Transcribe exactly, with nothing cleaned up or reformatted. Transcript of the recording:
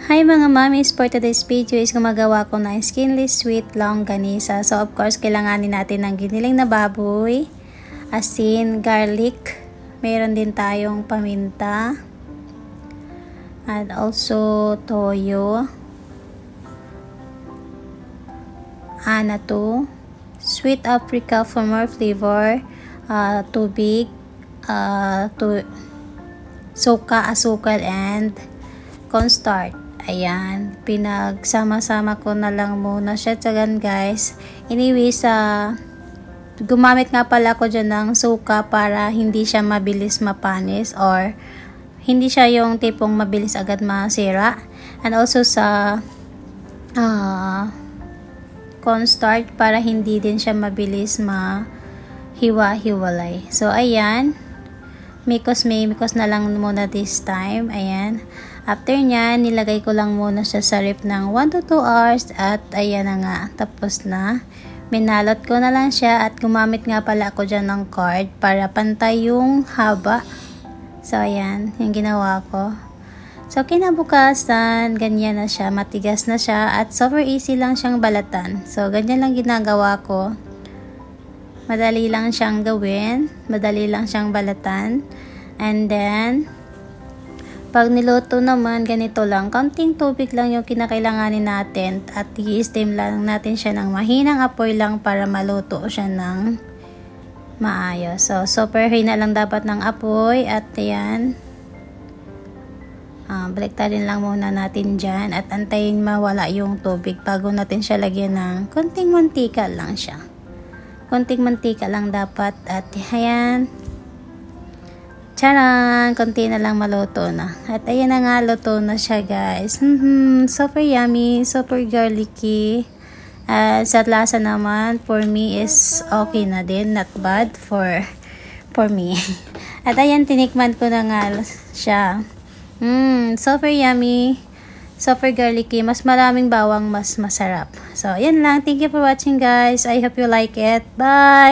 Hi mga mommies, for today's video is gumagawa ko ng skinless sweet longganisa. So of course, kailanganin natin ng giniling na baboy, asin, garlic, mayroon din tayong paminta, and also toyo, anato, sweet paprika for more flavor, uh, tubig, uh, to, suka, asukal, and cornstarch. Ayan, pinagsama-sama ko na lang muna siya. Tsagan guys, anyway, sa gumamit nga pala ako dyan ng suka para hindi siya mabilis mapanis or hindi siya yung tipong mabilis agad masira. And also sa uh, cornstarch para hindi din siya mabilis mahiwa-hiwalay. So ayan, mikos may mikos na lang muna this time. Ayan. After nyan, nilagay ko lang muna siya sa ref ng one to two hours at ayan na nga, tapos na. Minalot ko na lang siya at gumamit nga pala ako dyan ng cord para pantay yung haba. So ayan, yung ginawa ko. So kinabukasan, ganyan na siya, matigas na siya at super easy lang siyang balatan. So ganyan lang ginagawa ko. Madali lang siyang gawin, madali lang siyang balatan. And then, pag niluto naman, ganito lang. Kaunting tubig lang yung kinakailanganin natin at i-steam lang natin siya ng mahinang apoy lang para maluto siya ng maayos. So, super high na lang dapat ng apoy at yan. Uh, baliktarin lang muna natin dyan at antayin mawala yung tubig bago natin siya lagyan ng konting mantika lang siya. Konting mantika lang dapat at ayan. Charan! Konti na lang maluto na. At ayan na nga, luto na siya guys. Mm-hmm, super yummy, super garlicky. Uh, sa lasa naman, for me is okay na din. Not bad for, for me. At ayan, tinikman ko na nga siya. Mm, super yummy. Super garlicky. Mas maraming bawang, mas masarap. So, ayan lang. Thank you for watching guys. I hope you like it. Bye!